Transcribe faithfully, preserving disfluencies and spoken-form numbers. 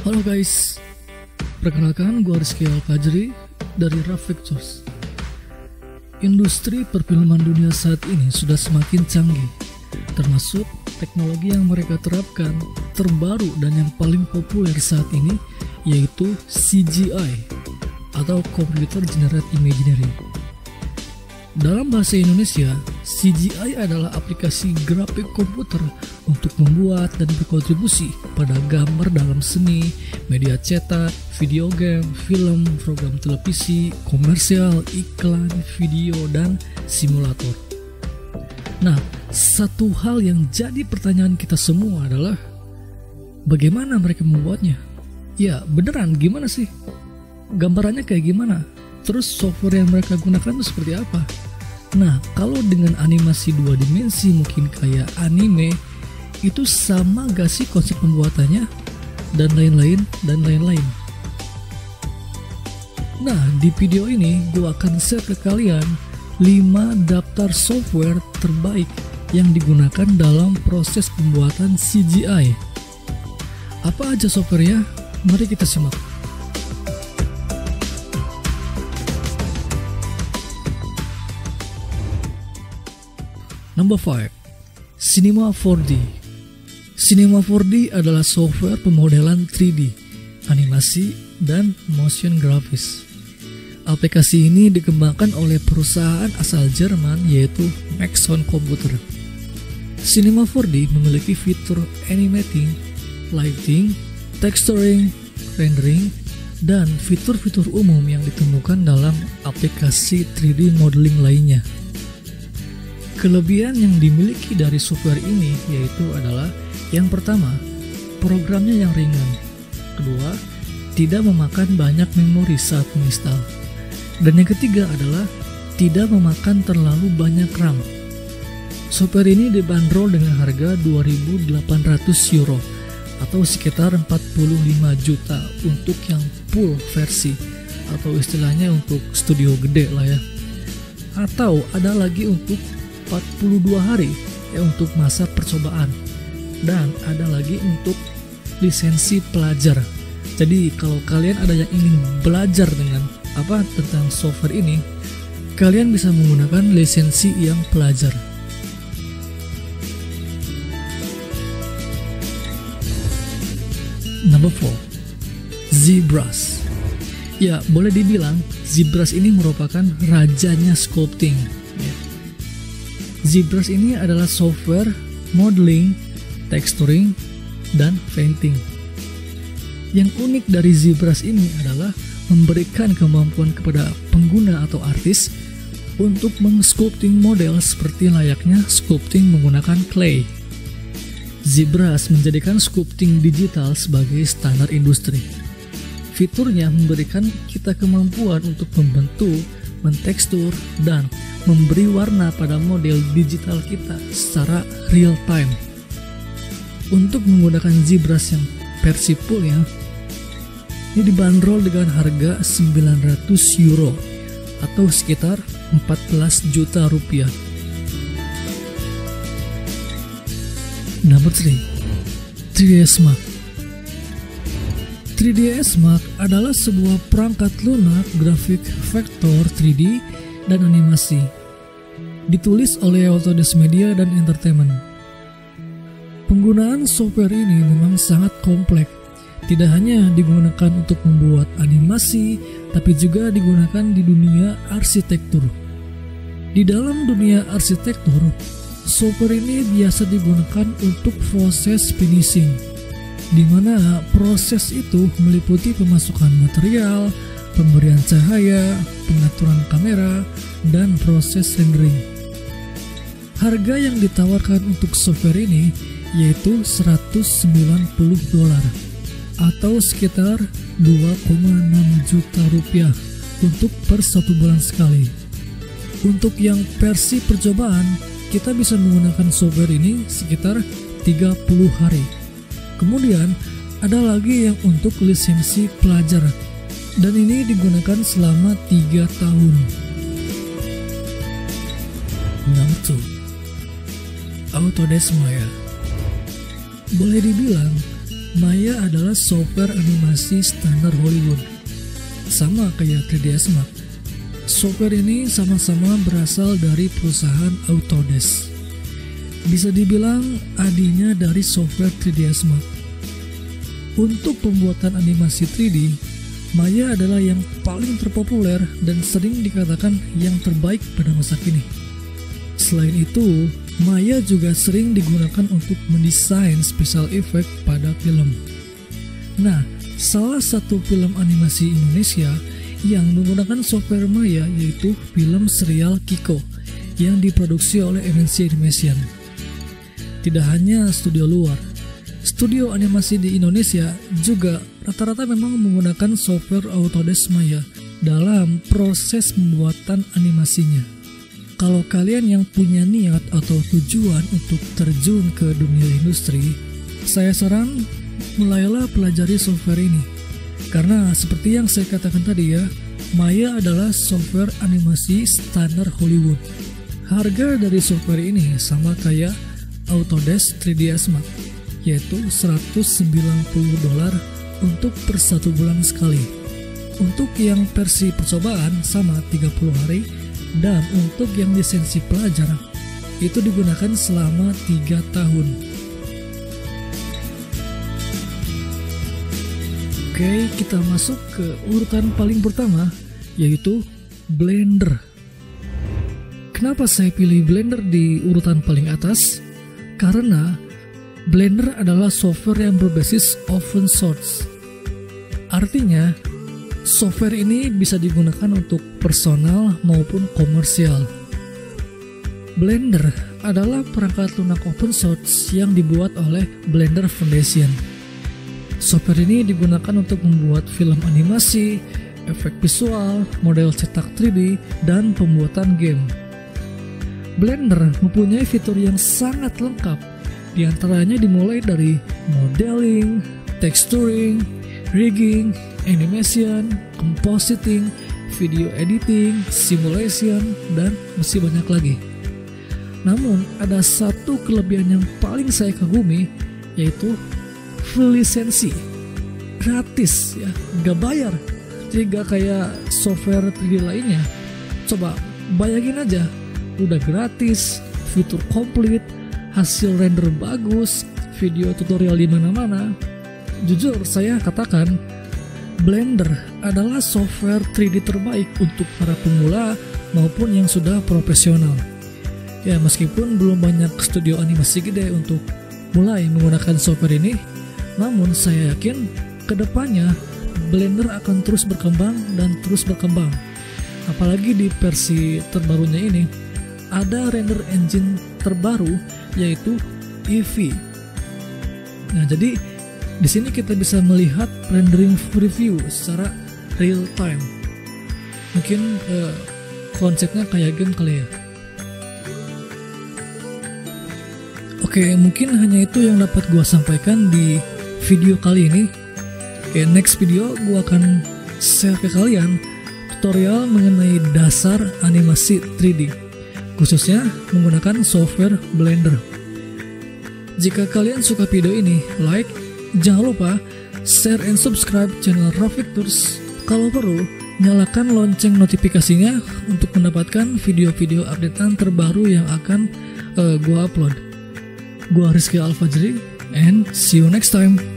Halo guys, perkenalkan gue Rizky Al-Fajri dari Raff Pictures. Industri perfilman dunia saat ini sudah semakin canggih, termasuk teknologi yang mereka terapkan terbaru dan yang paling populer saat ini yaitu C G I atau Computer Generated Imagery. Dalam bahasa Indonesia, C G I adalah aplikasi grafik komputer untuk membuat dan berkontribusi pada gambar dalam seni, media cetak, video game, film, program televisi, komersial, iklan, video, dan simulator. Nah, satu hal yang jadi pertanyaan kita semua adalah bagaimana mereka membuatnya? Ya, beneran gimana sih? Gambarannya kayak gimana? Terus software yang mereka gunakan itu seperti apa? Nah, kalau dengan animasi dua dimensi mungkin kayak anime, itu sama gak sih konsep pembuatannya? Dan lain-lain, dan lain-lain. Nah, di video ini gue akan share ke kalian lima daftar software terbaik yang digunakan dalam proses pembuatan C G I. Apa aja softwarenya? Mari kita simak. Number five, Cinema four D. Cinema four D adalah software pemodelan tiga D, animasi, dan motion graphics. Aplikasi ini dikembangkan oleh perusahaan asal Jerman yaitu Maxon Computer. Cinema four D memiliki fitur animating, lighting, texturing, rendering, dan fitur-fitur umum yang ditemukan dalam aplikasi tiga D modeling lainnya. Kelebihan yang dimiliki dari software ini yaitu adalah yang pertama, programnya yang ringan. Kedua, tidak memakan banyak memori saat menginstal. Dan yang ketiga adalah tidak memakan terlalu banyak RAM. Software ini dibanderol dengan harga dua ribu delapan ratus euro atau sekitar empat puluh lima juta untuk yang full versi atau istilahnya untuk studio gede lah ya. Atau ada lagi untuk empat puluh dua hari ya untuk masa percobaan, dan ada lagi untuk lisensi pelajar. Jadi kalau kalian ada yang ingin belajar dengan apa tentang software ini, kalian bisa menggunakan lisensi yang pelajar. Number four, ZBrush. Ya, boleh dibilang ZBrush ini merupakan rajanya sculpting. ZBrush ini adalah software modeling, texturing, dan painting. Yang unik dari ZBrush ini adalah memberikan kemampuan kepada pengguna atau artis untuk meng-sculpting model seperti layaknya sculpting menggunakan clay. ZBrush menjadikan sculpting digital sebagai standar industri. Fiturnya memberikan kita kemampuan untuk membentuk, mentekstur, dan memberi warna pada model digital kita secara real time. Untuk menggunakan ZBrush yang versi full ya, ini dibanderol dengan harga sembilan ratus euro atau sekitar empat belas juta rupiah. Number three, tiga D S Max. tiga D S Max adalah sebuah perangkat lunak grafik vektor tiga D dan animasi. Ditulis oleh Autodesk Media dan Entertainment. Penggunaan software ini memang sangat kompleks. Tidak hanya digunakan untuk membuat animasi, tapi juga digunakan di dunia arsitektur. Di dalam dunia arsitektur, software ini biasa digunakan untuk proses finishing, di mana proses itu meliputi pemasukan material, pemberian cahaya, pengaturan kamera, dan proses rendering. Harga yang ditawarkan untuk software ini yaitu seratus sembilan puluh dolar atau sekitar dua koma enam juta rupiah untuk per satu bulan sekali. Untuk yang versi percobaan, kita bisa menggunakan software ini sekitar tiga puluh hari. Kemudian ada lagi yang untuk lisensi pelajar, dan ini digunakan selama tiga tahun. Number two, Autodesk Maya. Boleh dibilang Maya adalah software animasi standar Hollywood, sama kayak tiga ds Max. Software ini sama-sama berasal dari perusahaan Autodesk. Bisa dibilang adinya dari software tiga ds Max. Untuk pembuatan animasi tiga D, Maya adalah yang paling terpopuler dan sering dikatakan yang terbaik pada masa kini. Selain itu, Maya juga sering digunakan untuk mendesain special effect pada film. Nah, salah satu film animasi Indonesia yang menggunakan software Maya yaitu film serial Kiko yang diproduksi oleh M N C Animation. Tidak hanya studio luar, studio animasi di Indonesia juga rata-rata memang menggunakan software Autodesk Maya dalam proses pembuatan animasinya. Kalau kalian yang punya niat atau tujuan untuk terjun ke dunia industri, saya saran mulailah pelajari software ini. Karena seperti yang saya katakan tadi ya, Maya adalah software animasi standar Hollywood. Harga dari software ini sama kayak Autodesk tiga ds Max, yaitu seratus sembilan puluh dolar untuk per satu bulan sekali. Untuk yang versi percobaan sama tiga puluh hari, dan untuk yang lisensi pelajar itu digunakan selama tiga tahun. Oke, kita masuk ke urutan paling pertama, yaitu Blender. Kenapa saya pilih Blender di urutan paling atas? Karena Blender adalah software yang berbasis open source. Artinya, software ini bisa digunakan untuk personal maupun komersial. Blender adalah perangkat lunak open source yang dibuat oleh Blender Foundation. Software ini digunakan untuk membuat film animasi, efek visual, model cetak tiga D, dan pembuatan game. Blender mempunyai fitur yang sangat lengkap, di antaranya dimulai dari modeling, texturing, rigging, animation, compositing, video editing, simulation, dan masih banyak lagi. Namun, ada satu kelebihan yang paling saya kagumi, yaitu full lisensi, gratis ya, nggak bayar. Jadi nggak kayak software tiga D lainnya. Coba bayangin aja, udah gratis, fitur komplit, hasil render bagus, video tutorial di mana-mana. Jujur saya katakan, Blender adalah software tiga D terbaik untuk para pemula maupun yang sudah profesional. Ya, meskipun belum banyak studio animasi gede untuk mulai menggunakan software ini, namun saya yakin kedepannya Blender akan terus berkembang dan terus berkembang. Apalagi di versi terbarunya ini ada render engine terbaru yaitu Eevee. Nah, jadi di sini kita bisa melihat rendering preview secara real time. Mungkin eh, konsepnya kayak game kali ya. Oke, mungkin hanya itu yang dapat gua sampaikan di video kali ini. Oke, next video gua akan share ke kalian tutorial mengenai dasar animasi tiga D, khususnya menggunakan software Blender. Jika kalian suka video ini, like, jangan lupa share and subscribe channel Rafiq Tours. Kalau perlu, nyalakan lonceng notifikasinya untuk mendapatkan video-video updatean terbaru yang akan uh, gua upload. Gua Rizky Al-Fajri, and see you next time.